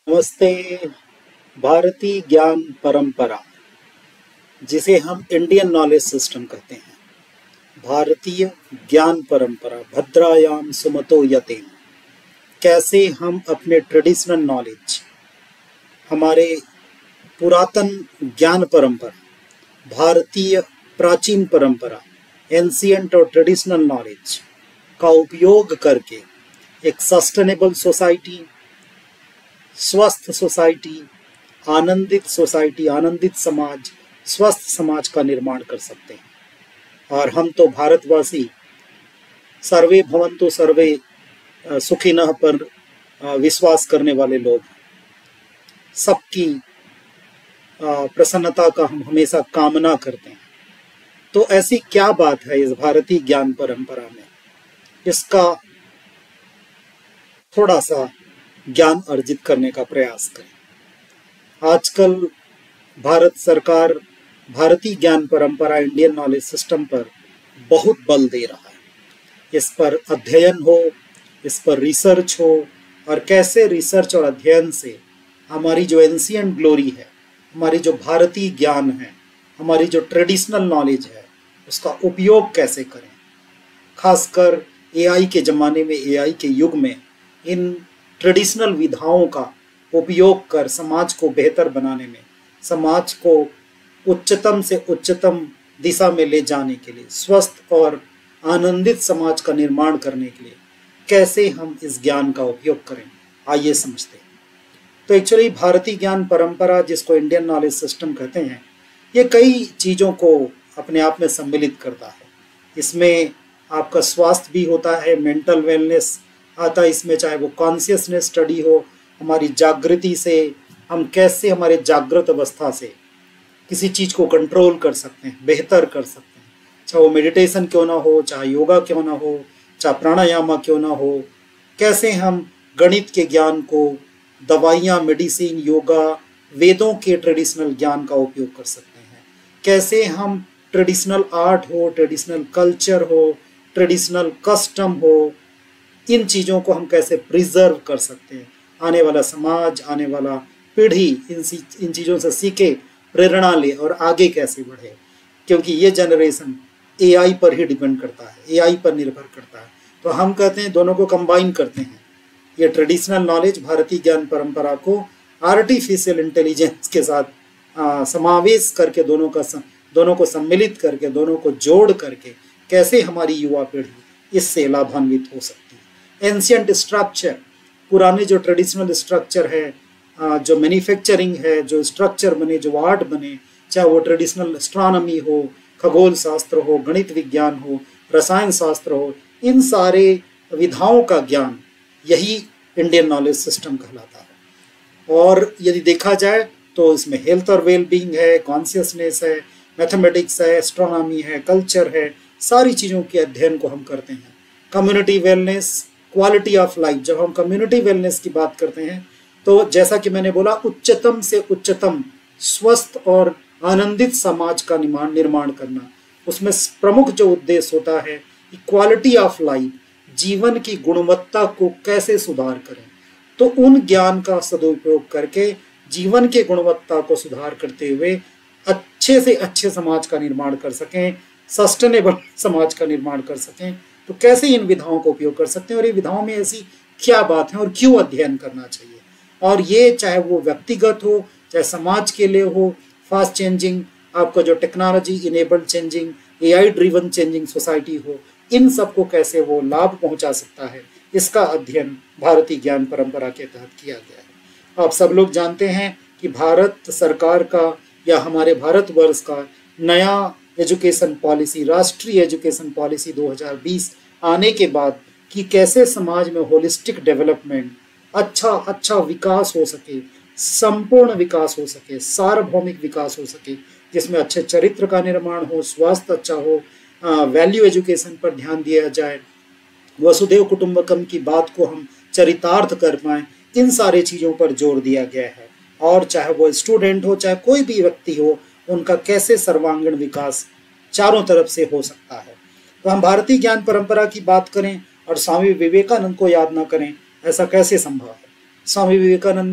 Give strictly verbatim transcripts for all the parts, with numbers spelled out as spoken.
नमस्ते। भारतीय ज्ञान परंपरा, जिसे हम इंडियन नॉलेज सिस्टम कहते हैं, भारतीय ज्ञान परंपरा भद्रायाम सुमतो यतेम। कैसे हम अपने ट्रेडिशनल नॉलेज, हमारे पुरातन ज्ञान परंपरा, भारतीय प्राचीन परंपरा, एंशियंट और ट्रेडिशनल नॉलेज का उपयोग करके एक सस्टेनेबल सोसाइटी, स्वस्थ सोसाइटी, आनंदित सोसाइटी, आनंदित समाज, स्वस्थ समाज का निर्माण कर सकते हैं। और हम तो भारतवासी सर्वे भवन्तु सर्वे सुखिनः पर विश्वास करने वाले लोग, सबकी प्रसन्नता का हम हमेशा कामना करते हैं। तो ऐसी क्या बात है इस भारतीय ज्ञान परंपरा में, इसका थोड़ा सा ज्ञान अर्जित करने का प्रयास करें। आजकल भारत सरकार भारतीय ज्ञान परंपरा, इंडियन नॉलेज सिस्टम पर बहुत बल दे रहा है। इस पर अध्ययन हो, इस पर रिसर्च हो, और कैसे रिसर्च और अध्ययन से हमारी जो एंशिएंट ग्लोरी है, हमारी जो भारतीय ज्ञान है, हमारी जो ट्रेडिशनल नॉलेज है, उसका उपयोग कैसे करें। खासकर एआई के ज़माने में, एआई के युग में, इन ट्रेडिशनल विधाओं का उपयोग कर समाज को बेहतर बनाने में, समाज को उच्चतम से उच्चतम दिशा में ले जाने के लिए, स्वस्थ और आनंदित समाज का निर्माण करने के लिए कैसे हम इस ज्ञान का उपयोग करें, आइए समझते हैं। तो एक्चुअली भारतीय ज्ञान परंपरा, जिसको इंडियन नॉलेज सिस्टम कहते हैं, ये कई चीज़ों को अपने आप में सम्मिलित करता है। इसमें आपका स्वास्थ्य भी होता है, मेंटल वेलनेस आता है इसमें, चाहे वो कॉन्शियसनेस स्टडी हो, हमारी जागृति से हम कैसे हमारे जागृत अवस्था से किसी चीज़ को कंट्रोल कर सकते हैं, बेहतर कर सकते हैं, चाहे वो मेडिटेशन क्यों ना हो, चाहे योगा क्यों ना हो, चाहे प्राणायाम क्यों ना हो। कैसे हम गणित के ज्ञान को, दवाइयाँ, मेडिसिन, योगा, वेदों के ट्रेडिशनल ज्ञान का उपयोग कर सकते हैं। कैसे हम ट्रेडिशनल आर्ट हो, ट्रेडिशनल कल्चर हो, ट्रेडिशनल कस्टम हो, इन चीज़ों को हम कैसे प्रिजर्व कर सकते हैं। आने वाला समाज, आने वाला पीढ़ी इन इन चीज़ों से सीखे, प्रेरणा ले और आगे कैसे बढ़े, क्योंकि ये जनरेशन एआई पर ही डिपेंड करता है, एआई पर निर्भर करता है। तो हम कहते हैं दोनों को कंबाइन करते हैं, ये ट्रेडिशनल नॉलेज, भारतीय ज्ञान परंपरा को आर्टिफिशियल इंटेलिजेंस के साथ आ, समावेश करके, दोनों का दोनों को सम्मिलित करके, दोनों को जोड़ करके कैसे हमारी युवा पीढ़ी इससे लाभान्वित हो सकती है। एंशियंट स्ट्रक्चर, पुराने जो ट्रेडिशनल स्ट्रक्चर है, जो मैन्युफैक्चरिंग है, जो स्ट्रक्चर बने, जो आर्ट बने, चाहे वो ट्रेडिशनल एस्ट्रोनॉमी हो, खगोल शास्त्र हो, गणित विज्ञान हो, रसायन शास्त्र हो, इन सारे विधाओं का ज्ञान यही इंडियन नॉलेज सिस्टम कहलाता है। और यदि देखा जाए तो इसमें हेल्थ और वेलबींग है, कॉन्शियसनेस है, मैथमेटिक्स है, एस्ट्रोनॉमी है, कल्चर है, सारी चीज़ों के अध्ययन को हम करते हैं। Community wellness, quality of life, जब हम कम्युनिटी वेलनेस की बात करते हैं तो जैसा कि मैंने बोला, उच्चतम से उच्चतम स्वस्थ और आनंदित समाज का निर्माण निर्माण करना, उसमें प्रमुख जो उद्देश्य होता है क्वालिटी ऑफ लाइफ, जीवन की गुणवत्ता को कैसे सुधार करें। तो उन ज्ञान का सदुपयोग करके जीवन की गुणवत्ता को सुधार करते हुए अच्छे से अच्छे समाज का निर्माण कर सकें, सस्टेनेबल समाज का निर्माण कर सकें। तो कैसे इन विधाओं का उपयोग कर सकते हैं और ये विधाओं में ऐसी क्या बात है और क्यों अध्ययन करना चाहिए। और ये चाहे वो व्यक्तिगत हो, चाहे समाज के लिए हो, फास्ट चेंजिंग, आपका जो technology enabled changing, AI driven changing society हो, इन सबको कैसे वो लाभ पहुंचा सकता है, इसका अध्ययन भारतीय ज्ञान परंपरा के तहत किया गया है। आप सब लोग जानते हैं कि भारत सरकार का या हमारे भारतवर्ष का नया एजुकेशन पॉलिसी, राष्ट्रीय एजुकेशन पॉलिसी दो हज़ार बीस आने के बाद कि कैसे समाज में होलिस्टिक डेवलपमेंट, अच्छा अच्छा विकास हो सके, संपूर्ण विकास हो सके, सार्वभौमिक विकास हो सके, जिसमें अच्छे चरित्र का निर्माण हो, स्वास्थ्य अच्छा हो, वैल्यू एजुकेशन पर ध्यान दिया जाए, वसुधैव कुटुंबकम की बात को हम चरितार्थ कर पाएँ, इन सारे चीज़ों पर जोर दिया गया है। और चाहे वो स्टूडेंट हो, चाहे कोई भी व्यक्ति हो, उनका कैसे सर्वांगीण विकास चारों तरफ से हो सकता है। तो हम भारतीय ज्ञान परंपरा की बात करें और स्वामी विवेकानंद को याद ना करें, ऐसा कैसे संभव है। स्वामी विवेकानंद ने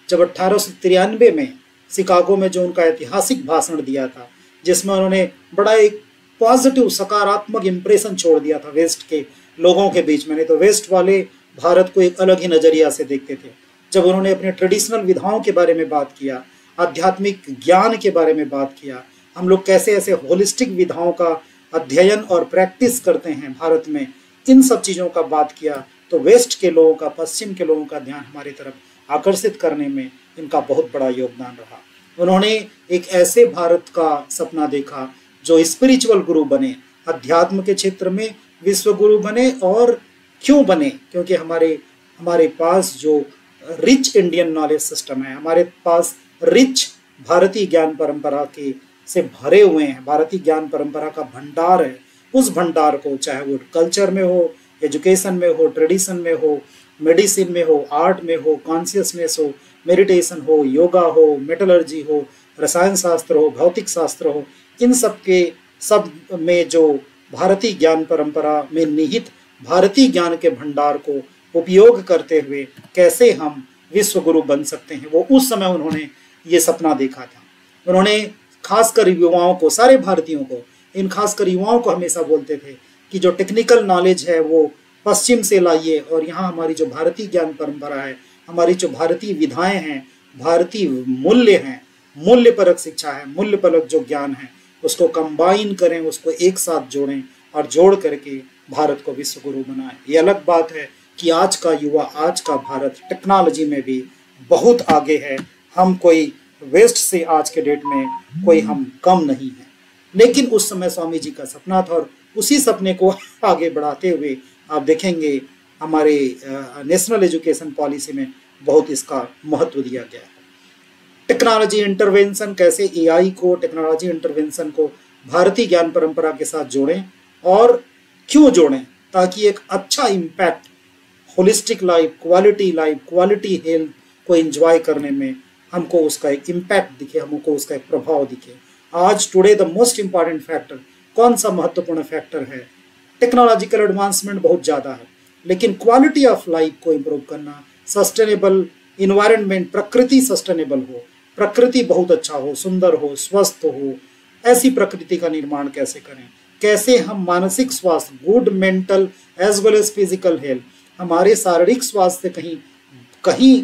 जब अट्ठारह सौ तिरानवे में शिकागो में जो उनका ऐतिहासिक भाषण दिया था, जिसमें उन्होंने बड़ा एक पॉजिटिव सकारात्मक इंप्रेशन छोड़ दिया था वेस्ट के लोगों के बीच में। नहीं तो वेस्ट वाले भारत को एक अलग ही नजरिया से देखते थे। जब उन्होंने अपने ट्रेडिशनल विधाओं के बारे में बात किया, आध्यात्मिक ज्ञान के बारे में बात किया, हम लोग कैसे ऐसे होलिस्टिक विधाओं का अध्ययन और प्रैक्टिस करते हैं भारत में, इन सब चीज़ों का बात किया, तो वेस्ट के लोगों का, पश्चिम के लोगों का ध्यान हमारी तरफ आकर्षित करने में इनका बहुत बड़ा योगदान रहा। उन्होंने एक ऐसे भारत का सपना देखा जो स्पिरिचुअल गुरु बने, अध्यात्म के क्षेत्र में विश्व गुरु बने। और क्यों बने? क्योंकि हमारे हमारे पास जो रिच इंडियन नॉलेज सिस्टम है, हमारे पास रिच भारतीय ज्ञान परंपरा के से भरे हुए हैं, भारतीय ज्ञान परंपरा का भंडार है। उस भंडार को चाहे वो कल्चर में हो, एजुकेशन में हो, ट्रेडिशन में हो, मेडिसिन में हो, आर्ट में हो, कॉन्शियसनेस हो, मेडिटेशन हो, योगा हो, मेटलर्जी हो, रसायन शास्त्र हो, भौतिक शास्त्र हो, इन सब के सब में जो भारतीय ज्ञान परंपरा में निहित भारतीय ज्ञान के भंडार को उपयोग करते हुए कैसे हम विश्व गुरु बन सकते हैं, वो उस समय उन्होंने ये सपना देखा था। उन्होंने खासकर युवाओं को, सारे भारतीयों को, इन खासकर युवाओं को हमेशा बोलते थे कि जो टेक्निकल नॉलेज है वो पश्चिम से लाइए, और यहाँ हमारी जो भारतीय ज्ञान परंपरा है, हमारी जो भारतीय विधाएं हैं, भारतीय मूल्य हैं, मूल्य परक शिक्षा है, मूल्य परक जो ज्ञान है, उसको कंबाइन करें, उसको एक साथ जोड़ें और जोड़ करके भारत को विश्व गुरु बनाएं। ये अलग बात है कि आज का युवा, आज का भारत टेक्नोलॉजी में भी बहुत आगे है। हम कोई वेस्ट से आज के डेट में कोई हम कम नहीं है, लेकिन उस समय स्वामी जी का सपना था, और उसी सपने को आगे बढ़ाते हुए आप देखेंगे हमारे नेशनल एजुकेशन पॉलिसी में बहुत इसका महत्व दिया गया है। टेक्नोलॉजी इंटरवेंशन, कैसे एआई को, टेक्नोलॉजी इंटरवेंशन को भारतीय ज्ञान परंपरा के साथ जोड़ें, और क्यों जोड़ें, ताकि एक अच्छा impact holistic life, quality life, quality health को एंजॉय करने में हमको उसका एक इम्पैक्ट दिखे, हमको उसका एक प्रभाव दिखे। आज today the most important factor, कौन सा महत्वपूर्ण फैक्टर है? टेक्नोलॉजिकल एडवांसमेंट बहुत ज़्यादा है, लेकिन क्वालिटी ऑफ लाइफ को इम्प्रूव करना, सस्टेनेबल इन्वायरमेंट, प्रकृति सस्टेनेबल हो, प्रकृति बहुत अच्छा हो, सुंदर हो, स्वस्थ हो, ऐसी प्रकृति का निर्माण कैसे करें, कैसे हम मानसिक स्वास्थ्य, good mental as well as physical health, हमारे शारीरिक स्वास्थ्य से कहीं कहीं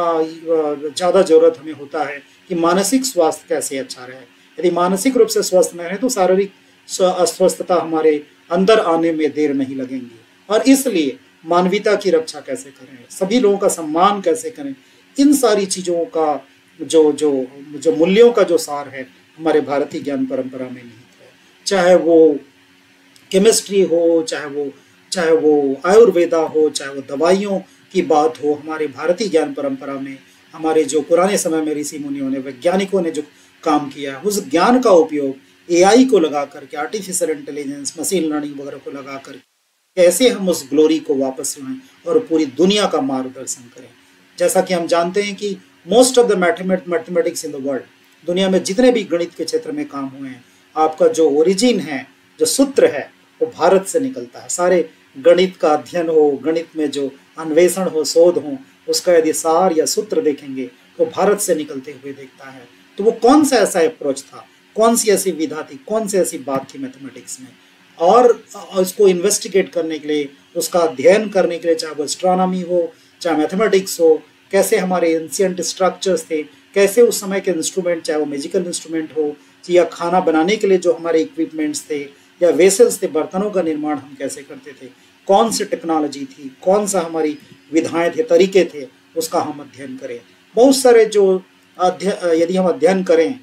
ज़्यादा जरूरत हमें होता है कि मानसिक स्वास्थ्य कैसे अच्छा रहे। यदि मानसिक रूप से स्वस्थ न रहे तो शारीरिक अस्वस्थता हमारे अंदर आने में देर नहीं लगेंगी। और इसलिए मानवीयता की रक्षा कैसे करें, सभी लोगों का सम्मान कैसे करें, इन सारी चीज़ों का जो जो जो मूल्यों का जो सार है हमारे भारतीय ज्ञान परंपरा में निहित है। चाहे वो केमिस्ट्री हो, चाहे वो चाहे वो आयुर्वेदा हो, चाहे वो दवाइयों की बात हो, हमारे भारतीय ज्ञान परंपरा में हमारे जो पुराने समय में ऋषि मुनियों ने, वैज्ञानिकों ने जो काम किया है, उस ज्ञान का उपयोग एआई को लगा करके, आर्टिफिशियल इंटेलिजेंस, मशीन लर्निंग वगैरह को लगा कर कैसे हम उस ग्लोरी को वापस लाएं और पूरी दुनिया का मार्गदर्शन करें। जैसा कि हम जानते हैं कि most of the mathematics in the world, दुनिया में जितने भी गणित के क्षेत्र में काम हुए हैं, आपका जो ओरिजिन है, जो सूत्र है, वो भारत से निकलता है। सारे गणित का अध्ययन हो, गणित में जो अन्वेषण हो, शोध हो, उसका यदि सार या सूत्र देखेंगे तो भारत से निकलते हुए देखता है। तो वो कौन सा ऐसा अप्रोच था, कौन सी ऐसी विधा थी, कौन सी ऐसी बात थी मैथमेटिक्स में, और उसको इन्वेस्टिगेट करने के लिए, उसका अध्ययन करने के लिए, चाहे वो एस्ट्रोनॉमी हो, चाहे मैथमेटिक्स हो, कैसे हमारे एंशिएंट स्ट्रक्चर्स थे, कैसे उस समय के इंस्ट्रूमेंट, चाहे वो म्यूजिकल इंस्ट्रूमेंट हो या खाना बनाने के लिए जो हमारे इक्विपमेंट्स थे या वेसल्स थे, बर्तनों का निर्माण हम कैसे करते थे, कौन सी टेक्नोलॉजी थी, कौन सा हमारी विधाएं थे, तरीके थे, उसका हम अध्ययन करें। बहुत सारे जो अध्ययन, यदि हम अध्ययन करें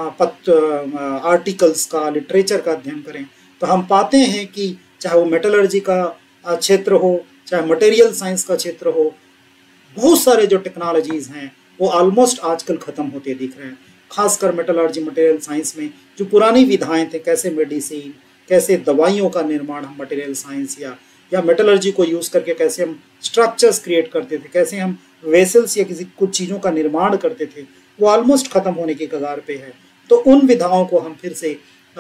पत्र, आर्टिकल्स का, लिटरेचर का अध्ययन करें, तो हम पाते हैं कि चाहे वो मेटलर्जी का क्षेत्र हो, चाहे मटेरियल साइंस का क्षेत्र हो, बहुत सारे जो टेक्नोलॉजीज़ हैं वो ऑलमोस्ट आजकल ख़त्म होते दिख रहे हैं। खासकर मेटलर्जी, मटेरियल साइंस में जो पुरानी विधाएं थे, कैसे मेडिसिन, कैसे दवाइयों का निर्माण हम मटेरियल साइंस या या मेटलर्जी को यूज़ करके कैसे हम स्ट्रक्चर्स क्रिएट करते थे, कैसे हम वेसल्स या किसी कुछ चीज़ों का निर्माण करते थे, वो ऑलमोस्ट ख़त्म होने की कगार पे है। तो उन विधाओं को हम फिर से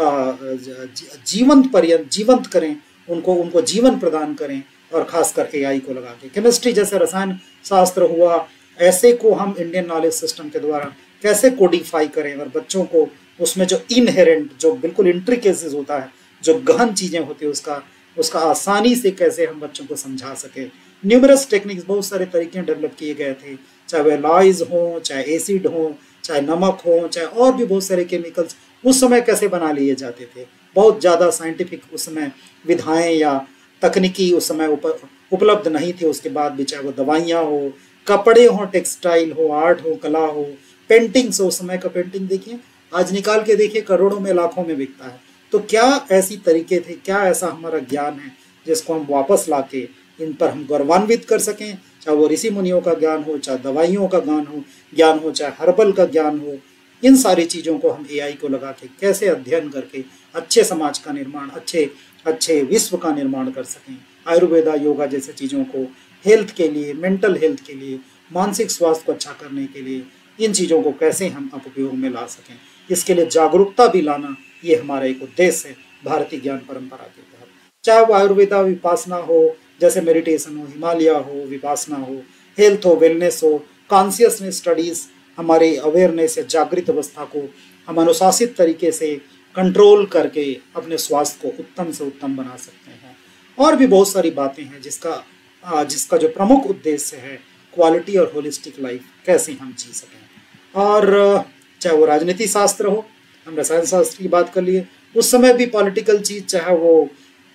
जीवंत पर्यंत जीवंत करें, उनको उनको जीवन प्रदान करें, और खासकर एआई को लगा के, केमिस्ट्री जैसे रसायन शास्त्र हुआ, ऐसे को हम इंडियन नॉलेज सिस्टम के द्वारा कैसे कोडिफाई करें और बच्चों को उसमें जो इनहेरेंट, जो बिल्कुल इंट्रिकेसीज होता है, जो गहन चीज़ें होती है, उसका उसका आसानी से कैसे हम बच्चों को समझा सके। न्यूमरस टेक्निक्स, बहुत सारे तरीके डेवलप किए गए थे, चाहे वे लॉयज हों, चाहे एसिड हों, चाहे नमक हो, चाहे और भी बहुत सारे केमिकल्स उस समय कैसे बना लिए जाते थे। बहुत ज़्यादा साइंटिफिक उस समय विधाएं या तकनीकी उस समय उप, उपलब्ध नहीं थी। उसके बाद भी चाहे वो दवाइयाँ हो, कपड़े हो, टेक्सटाइल हो, आर्ट हो, कला हो, पेंटिंग्स हो, उस समय का पेंटिंग देखिए, आज निकाल के देखिए करोड़ों में, लाखों में बिकता है। तो क्या ऐसी तरीके थे, क्या ऐसा हमारा ज्ञान है जिसको हम वापस लाके इन पर हम गौरवान्वित कर सकें, चाहे वो ऋषि मुनियों का ज्ञान हो, चाहे दवाइयों का ज्ञान हो ज्ञान हो चाहे हर्बल का ज्ञान हो। इन सारी चीज़ों को हम एआई को लगा के कैसे अध्ययन करके अच्छे समाज का निर्माण, अच्छे अच्छे विश्व का निर्माण कर सकें। आयुर्वेदा, योगा जैसे चीज़ों को हेल्थ के लिए, मेंटल हेल्थ के लिए, मानसिक स्वास्थ्य को अच्छा करने के लिए इन चीज़ों को कैसे हम उपयोग में ला सकें, इसके लिए जागरूकता भी लाना, ये हमारा एक उद्देश्य है भारतीय ज्ञान परंपरा के तहत। चाहे वो आयुर्वेदा, विपासना हो, जैसे मेडिटेशन हो, हिमालय हो, विपासना हो, हेल्थ हो, वेलनेस हो, कॉन्शियसनेस स्टडीज़, हमारे अवेयरनेस या जागृत अवस्था को हम अनुशासित तरीके से कंट्रोल करके अपने स्वास्थ्य को उत्तम से उत्तम बना सकते हैं। और भी बहुत सारी बातें हैं जिसका जिसका जो प्रमुख उद्देश्य है क्वालिटी और होलिस्टिक लाइफ कैसे हम जी सकें। और चाहे वो राजनीति शास्त्र हो, हम रसायन शास्त्र की बात कर लिए, उस समय भी पॉलिटिकल चीज़, चाहे वो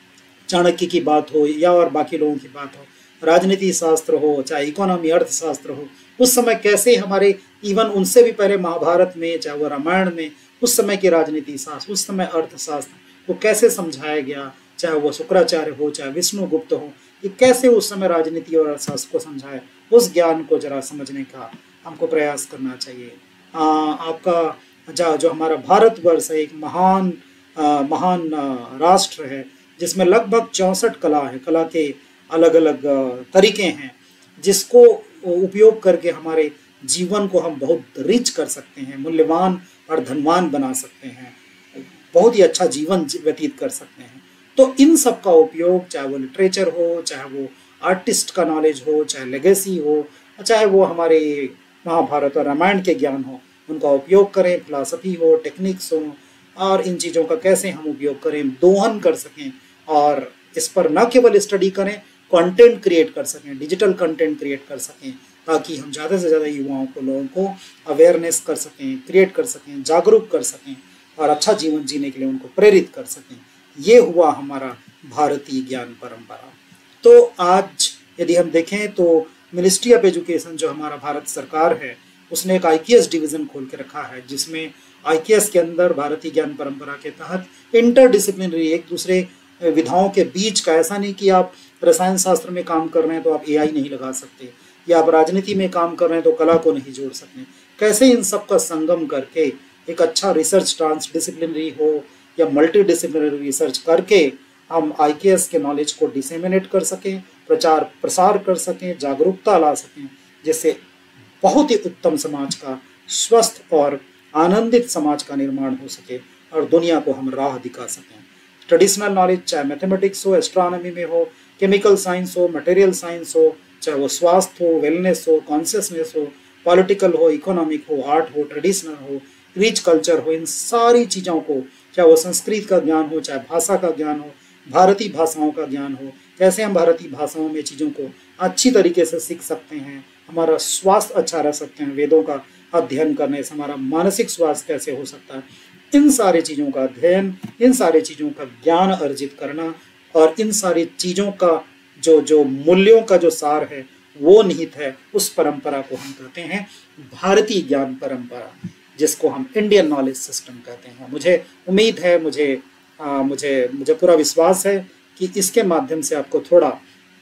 चाणक्य की बात हो या और बाकी लोगों की बात हो, राजनीति शास्त्र हो, चाहे इकोनॉमी, अर्थशास्त्र हो, उस समय कैसे हमारे इवन उनसे भी पहले महाभारत में, चाहे वो रामायण में, उस समय की राजनीति शास्त्र, उस समय अर्थशास्त्र को कैसे समझाया गया, चाहे वो शुक्राचार्य हो, चाहे विष्णुगुप्त हो, ये कैसे उस समय राजनीति और अर्थशास्त्र को समझाए, उस ज्ञान को जरा समझने का हमको प्रयास करना चाहिए। आ, आपका जो जो हमारा भारतवर्ष है, एक महान आ, महान आ, राष्ट्र है जिसमें लगभग चौंसठ कला है, कला के अलग अलग तरीके हैं जिसको उपयोग करके हमारे जीवन को हम बहुत रिच कर सकते हैं, मूल्यवान और धनवान बना सकते हैं, बहुत ही अच्छा जीवन व्यतीत कर सकते हैं। तो इन सब का उपयोग, चाहे वो लिटरेचर हो, चाहे वो आर्टिस्ट का नॉलेज हो, चाहे लेगेसी हो, चाहे वो हमारे महाभारत और रामायण के ज्ञान हो, उनका उपयोग करें, फिलॉसफी हो, टेक्निक्स हो, और इन चीज़ों का कैसे हम उपयोग करें, दोहन कर सकें और इस पर न केवल स्टडी करें, कंटेंट क्रिएट कर सकें, डिजिटल कंटेंट क्रिएट कर सकें, ताकि हम ज़्यादा से ज़्यादा युवाओं को, लोगों को अवेयरनेस कर सकें, क्रिएट कर सकें, जागरूक कर सकें और अच्छा जीवन जीने के लिए उनको प्रेरित कर सकें। ये हुआ हमारा भारतीय ज्ञान परंपरा। तो आज यदि हम देखें तो मिनिस्ट्री ऑफ एजुकेशन, जो हमारा भारत सरकार है, उसने एक आई के एस डिवीज़न खोल के रखा है, जिसमें आई के एस के अंदर भारतीय ज्ञान परंपरा के तहत इंटरडिसिप्लिनरी, एक दूसरे विधाओं के बीच का, ऐसा नहीं कि आप रसायन शास्त्र में काम कर रहे हैं तो आप ए आई नहीं लगा सकते, या आप राजनीति में काम कर रहे हैं तो कला को नहीं जोड़ सकते, कैसे इन सब का संगम करके एक अच्छा रिसर्च ट्रांस डिसिप्लिनरी हो या मल्टी डिसिप्लिनरी रिसर्च करके हम आई के एस के नॉलेज को डिसेमिनेट कर सकें, प्रचार प्रसार कर सकें, जागरूकता ला सकें, जिससे बहुत ही उत्तम समाज का, स्वस्थ और आनंदित समाज का निर्माण हो सके और दुनिया को हम राह दिखा सकें। ट्रेडिशनल नॉलेज, चाहे मैथमेटिक्स हो, एस्ट्रोनॉमी में हो, केमिकल साइंस हो, मटेरियल साइंस हो, चाहे वो स्वास्थ्य हो, वेलनेस हो, कॉन्शियसनेस हो, पॉलिटिकल हो, इकोनॉमिक हो, आर्ट हो, ट्रेडिशनल हो, रिच कल्चर हो, इन सारी चीज़ों को, चाहे वो संस्कृत का ज्ञान हो, चाहे भाषा का ज्ञान हो, भारतीय भाषाओं का ज्ञान हो, कैसे हम भारतीय भाषाओं में चीज़ों को अच्छी तरीके से सीख सकते हैं, हमारा स्वास्थ्य अच्छा रह सकते हैं, वेदों का अध्ययन करने से हमारा मानसिक स्वास्थ्य कैसे हो सकता है, इन सारी चीज़ों का अध्ययन, इन सारी चीज़ों का ज्ञान अर्जित करना और इन सारी चीज़ों का जो जो मूल्यों का जो सार है वो निहित है, उस परंपरा को हम कहते हैं भारतीय ज्ञान परंपरा, जिसको हम इंडियन नॉलेज सिस्टम कहते हैं। मुझे उम्मीद है, मुझे आ, मुझे मुझे पूरा विश्वास है कि इसके माध्यम से आपको थोड़ा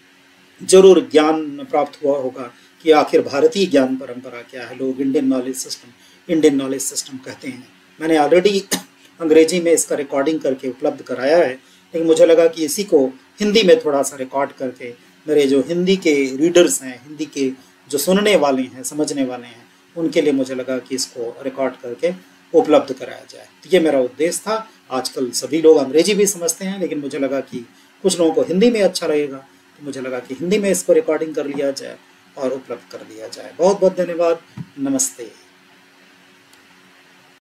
जरूर ज्ञान प्राप्त हुआ होगा कि आखिर भारतीय ज्ञान परंपरा क्या है, लोग Indian knowledge system Indian knowledge system कहते हैं। मैंने ऑलरेडी अंग्रेजी में इसका रिकॉर्डिंग करके उपलब्ध कराया है, लेकिन मुझे लगा कि इसी को हिंदी में थोड़ा सा रिकॉर्ड करके मेरे जो हिंदी के रीडर्स हैं, हिंदी के जो सुनने वाले हैं, समझने वाले हैं, उनके लिए मुझे लगा कि इसको रिकॉर्ड करके उपलब्ध कराया जाए। तो ये मेरा उद्देश्य था। आजकल सभी लोग अंग्रेजी भी समझते हैं, लेकिन मुझे लगा कि कुछ लोगों को हिंदी में अच्छा लगेगा, तो मुझे लगा कि हिंदी में इसको रिकॉर्डिंग कर लिया जाए और उपलब्ध कर दिया जाए। बहुत बहुत धन्यवाद। नमस्ते।